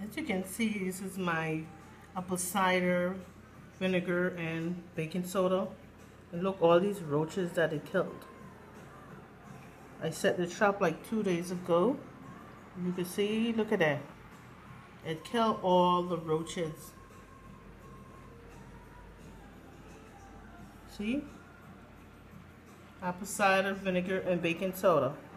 As you can see, this is my apple cider vinegar and baking soda. And look, all these roaches that it killed. I set the trap like 2 days ago. You can see, look at that. It killed all the roaches. See? Apple cider vinegar and baking soda.